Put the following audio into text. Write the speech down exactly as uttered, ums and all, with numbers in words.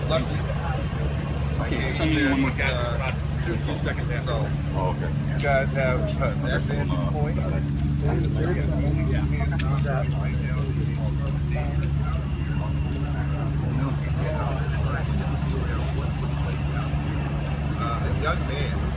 luckily, Okay, send me one more. uh, two, two seconds after. So, Oh, okay. you guys have uh, an advantage point. Uh, young man.